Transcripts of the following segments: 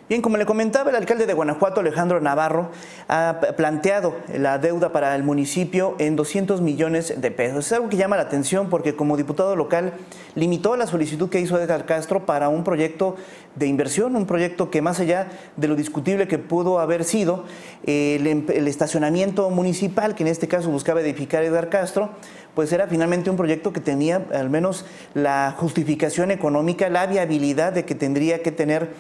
Bien, como le comentaba, el alcalde de Guanajuato, Alejandro Navarro, ha planteado la deuda para el municipio en 200 millones de pesos. Es algo que llama la atención porque como diputado local limitó la solicitud que hizo Edgar Castro para un proyecto de inversión, un proyecto que más allá de lo discutible que pudo haber sido el estacionamiento municipal, que en este caso buscaba edificar Edgar Castro, pues era finalmente un proyecto que tenía al menos la justificación económica, la viabilidad de que tendría que tener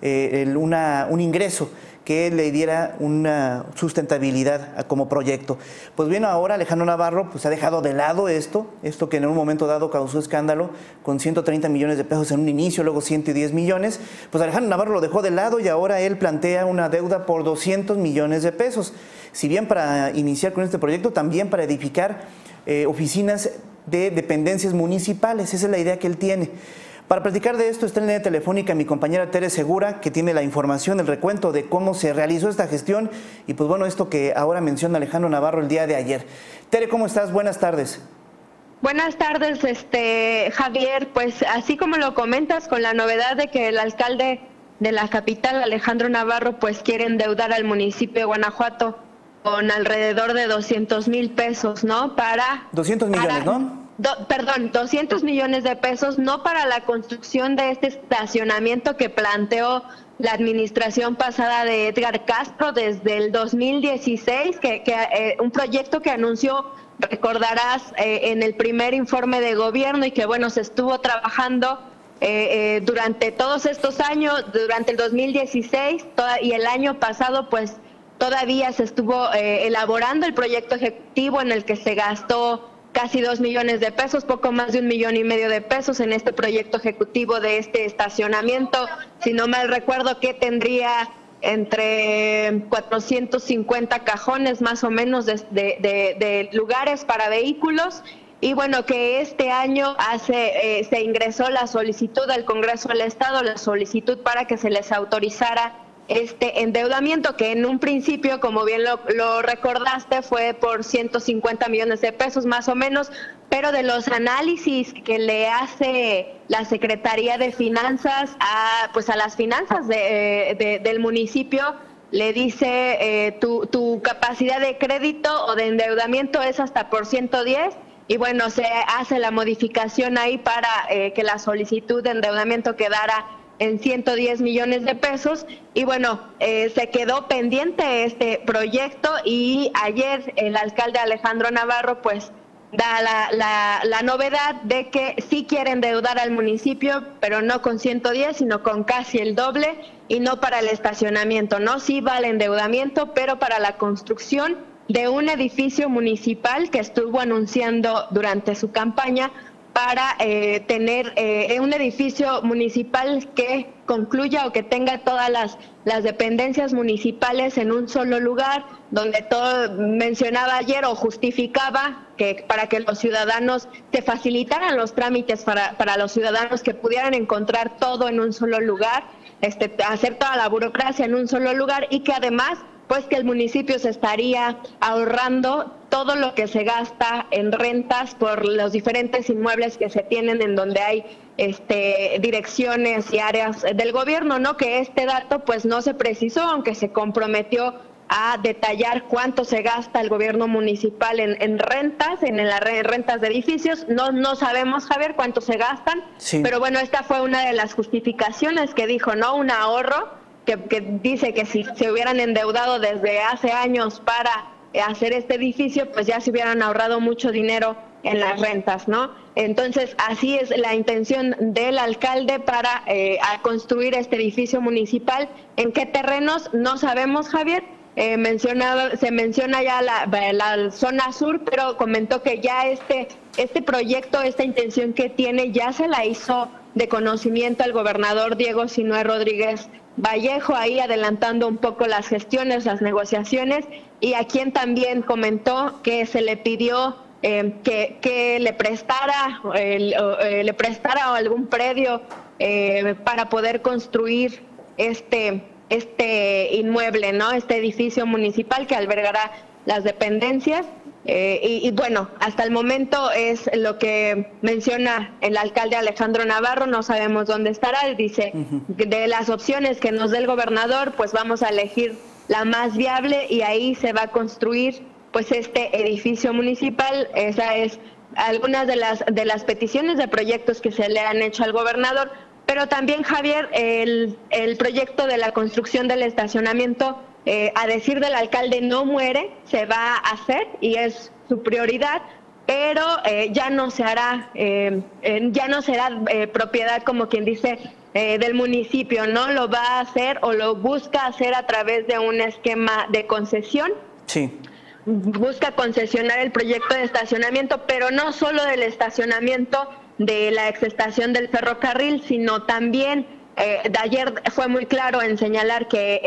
un ingreso que le diera una sustentabilidad como proyecto. Pues bien, ahora Alejandro Navarro pues ha dejado de lado esto que en un momento dado causó escándalo con 130 millones de pesos en un inicio, luego 110 millones. Pues Alejandro Navarro lo dejó de lado y ahora él plantea una deuda por 200 millones de pesos. Si bien para iniciar con este proyecto, también para edificar oficinas de dependencias municipales. Esa es la idea que él tiene. Para platicar de esto está en línea telefónica mi compañera Tere Segura, que tiene la información, el recuento de cómo se realizó esta gestión y pues bueno, esto que ahora menciona Alejandro Navarro el día de ayer. Tere, ¿cómo estás? Buenas tardes. Buenas tardes, Javier. Pues así como lo comentas, con la novedad de que el alcalde de la capital, Alejandro Navarro, pues quiere endeudar al municipio de Guanajuato con alrededor de 200,000 pesos, ¿no? 200 millones, ¿no? 200 millones de pesos, no para la construcción de este estacionamiento que planteó la administración pasada de Edgar Castro desde el 2016, un proyecto que anunció, recordarás, en el primer informe de gobierno y que, bueno, se estuvo trabajando durante todos estos años, durante el 2016 y el año pasado, pues todavía se estuvo elaborando el proyecto ejecutivo en el que se gastó casi 2 millones de pesos, poco más de 1,5 millones de pesos en este proyecto ejecutivo de este estacionamiento. Si no mal recuerdo, que tendría entre 450 cajones más o menos de lugares para vehículos. Y bueno, que este año se ingresó la solicitud al Congreso del Estado, la solicitud para que se les autorizara este endeudamiento, que en un principio, como bien lo recordaste, fue por 150 millones de pesos más o menos, pero de los análisis que le hace la Secretaría de Finanzas a las finanzas del municipio, le dice tu capacidad de crédito o de endeudamiento es hasta por 110, y bueno, se hace la modificación ahí para que la solicitud de endeudamiento quedara en 110 millones de pesos. Y bueno, se quedó pendiente este proyecto y ayer el alcalde Alejandro Navarro pues da la novedad de que sí quiere endeudar al municipio, pero no con 110, sino con casi el doble, y no para el estacionamiento, ¿no? Sí va el endeudamiento, pero para la construcción de un edificio municipal que estuvo anunciando durante su campaña, para tener un edificio municipal que concluya o que tenga todas las dependencias municipales en un solo lugar, donde todo mencionaba ayer o justificaba que para que los ciudadanos se facilitaran los trámites para los ciudadanos, que pudieran encontrar todo en un solo lugar, hacer toda la burocracia en un solo lugar, y que además pues que el municipio se estaría ahorrando todo lo que se gasta en rentas por los diferentes inmuebles que se tienen en donde hay direcciones y áreas del gobierno, ¿no? Que este dato pues no se precisó, aunque se comprometió a detallar cuánto se gasta el gobierno municipal en rentas, en las rentas de edificios. No sabemos, Javier, cuánto se gastan, sí. Pero bueno, esta fue una de las justificaciones que dijo, ¿no? Un ahorro que dice que si se hubieran endeudado desde hace años para hacer este edificio, pues ya se hubieran ahorrado mucho dinero en las rentas, ¿no? Entonces, así es la intención del alcalde para construir este edificio municipal. ¿En qué terrenos? No sabemos, Javier. Se menciona ya la zona sur, pero comentó que ya este proyecto, esta intención que tiene, ya se la hizo de conocimiento al gobernador Diego Sinúe Rodríguez Vallejo, ahí adelantando un poco las gestiones, las negociaciones, y a quien también comentó que se le pidió que le prestara algún predio para poder construir este inmueble, ¿no? Este edificio municipal que albergará las dependencias. Y bueno, hasta el momento es lo que menciona el alcalde Alejandro Navarro, no sabemos dónde estará. Dice, de las opciones que nos dé el gobernador, pues vamos a elegir la más viable y ahí se va a construir pues este edificio municipal. Esa es algunas de las peticiones de proyectos que se le han hecho al gobernador, pero también, Javier, el proyecto de la construcción del estacionamiento, a decir del alcalde, no muere, se va a hacer y es su prioridad, pero ya no se hará, ya no será propiedad, como quien dice, del municipio, ¿no? Lo va a hacer o lo busca hacer a través de un esquema de concesión. Sí. Busca concesionar el proyecto de estacionamiento, pero no solo del estacionamiento de la exestación del ferrocarril, sino también, de ayer fue muy claro en señalar que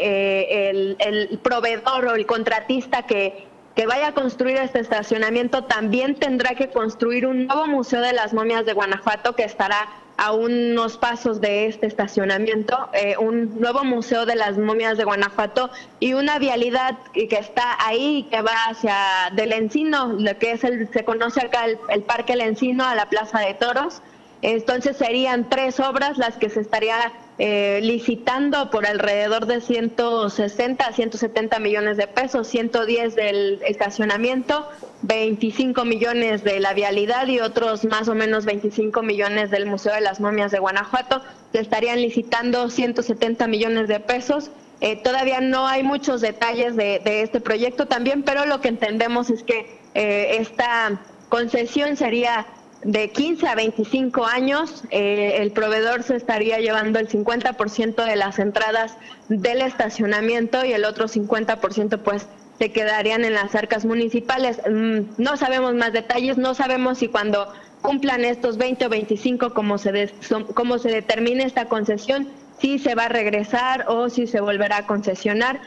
el proveedor o el contratista que vaya a construir este estacionamiento también tendrá que construir un nuevo Museo de las Momias de Guanajuato, que estará a unos pasos de este estacionamiento, un nuevo Museo de las Momias de Guanajuato y una vialidad que está ahí, que va hacia del Encino, lo que es se conoce acá el Parque El Encino, a la Plaza de Toros. Entonces serían 3 obras las que se estaría licitando por alrededor de 160 a 170 millones de pesos, 110 del estacionamiento, 25 millones de la vialidad y otros más o menos 25 millones del Museo de las Momias de Guanajuato. Se estarían licitando 170 millones de pesos. Todavía no hay muchos detalles de este proyecto también, pero lo que entendemos es que esta concesión sería de 15 a 25 años. El proveedor se estaría llevando el 50% de las entradas del estacionamiento y el otro 50% pues se quedarían en las arcas municipales. No sabemos más detalles, no sabemos si cuando cumplan estos 20 o 25 como se determine esta concesión, si se va a regresar o si se volverá a concesionar.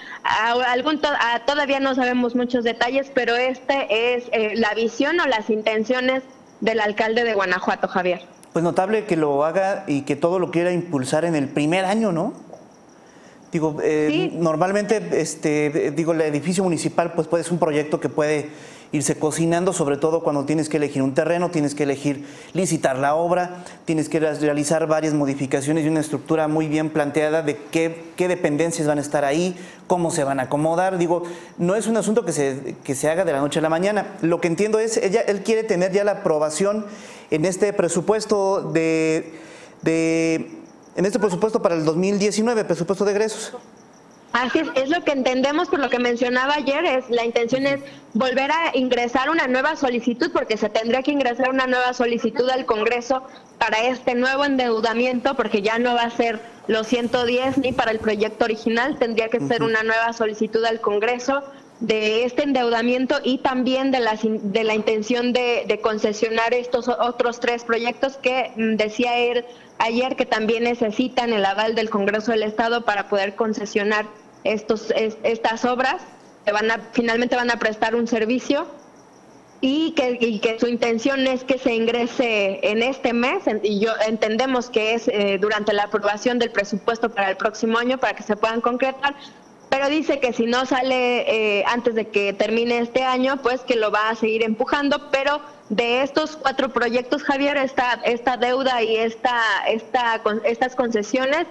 Todavía no sabemos muchos detalles, pero este es la visión o las intenciones del alcalde de Guanajuato, Javier. Pues notable que lo haga y que todo lo quiera impulsar en el primer año, ¿no? Digo, sí. Normalmente, el edificio municipal pues puede ser un proyecto que puede irse cocinando, sobre todo cuando tienes que elegir un terreno, tienes que elegir licitar la obra, tienes que realizar varias modificaciones y una estructura muy bien planteada de qué dependencias van a estar ahí, cómo se van a acomodar. Digo, no es un asunto que se haga de la noche a la mañana. Lo que entiendo es, él quiere tener ya la aprobación en este presupuesto en este presupuesto para el 2019, presupuesto de egresos. Así es lo que entendemos por lo que mencionaba ayer, la intención es volver a ingresar una nueva solicitud, porque se tendría que ingresar una nueva solicitud al Congreso para este nuevo endeudamiento, porque ya no va a ser los 110 ni para el proyecto original, tendría que ser una nueva solicitud al Congreso de este endeudamiento y también de la intención de concesionar estos otros 3 proyectos que decía ayer que también necesitan el aval del Congreso del Estado para poder concesionar estas obras, que finalmente van a prestar un servicio y que su intención es que se ingrese en este mes, y entendemos que es durante la aprobación del presupuesto para el próximo año para que se puedan concretar, pero dice que si no sale antes de que termine este año, pues que lo va a seguir empujando. Pero de estos 4 proyectos, Javier, esta deuda y estas concesiones,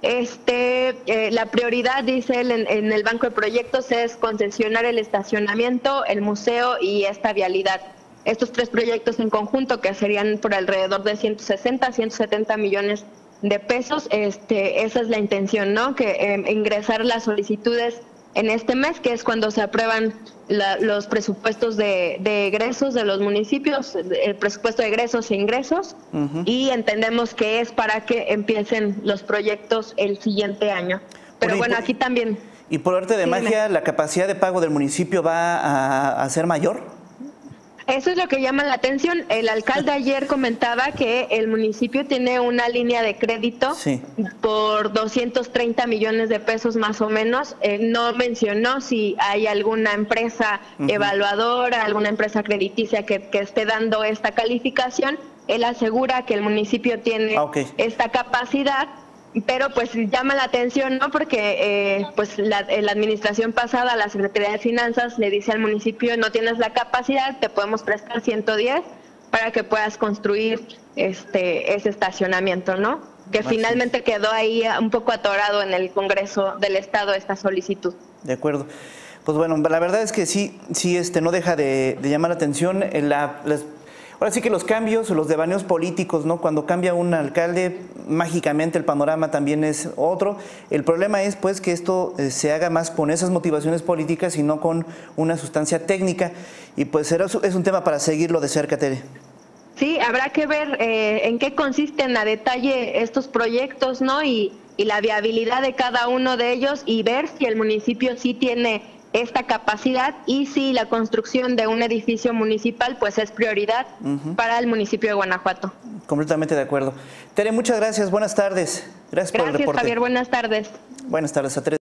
la prioridad, dice él, en el banco de proyectos es concesionar el estacionamiento, el museo y esta vialidad. Estos 3 proyectos en conjunto, que serían por alrededor de 160, 170 millones de pesos, esa es la intención, ¿no? Que ingresar las solicitudes en este mes, que es cuando se aprueban los presupuestos de egresos de los municipios, el presupuesto de egresos e ingresos, y entendemos que es para que empiecen los proyectos el siguiente año. Pero bueno, aquí también... ¿Y por arte de magia la capacidad de pago del municipio va a ser mayor? Eso es lo que llama la atención. El alcalde ayer comentaba que el municipio tiene una línea de crédito por 230 millones de pesos más o menos. No mencionó si hay alguna empresa evaluadora, alguna empresa crediticia que esté dando esta calificación. Él asegura que el municipio tiene esta capacidad pero pues llama la atención, ¿no? Porque pues la administración pasada, la Secretaría de Finanzas le dice al municipio: no tienes la capacidad, te podemos prestar 110 para que puedas construir ese estacionamiento, ¿no? Que finalmente quedó ahí un poco atorado en el Congreso del Estado esta solicitud. De acuerdo. Pues bueno, la verdad es que sí no deja de llamar la atención ahora sí que los cambios, los devaneos políticos, ¿no? Cuando cambia un alcalde, mágicamente el panorama también es otro. El problema es pues que esto se haga más con esas motivaciones políticas y no con una sustancia técnica. Y pues es un tema para seguirlo de cerca, Tere. Sí, habrá que ver en qué consisten a detalle estos proyectos, ¿no? Y la viabilidad de cada uno de ellos, y ver si el municipio sí tiene esta capacidad y si la construcción de un edificio municipal pues es prioridad para el municipio de Guanajuato. Completamente de acuerdo. Tere, muchas gracias. Buenas tardes. Gracias por el reporte. Javier. Buenas tardes. Buenas tardes a Tere.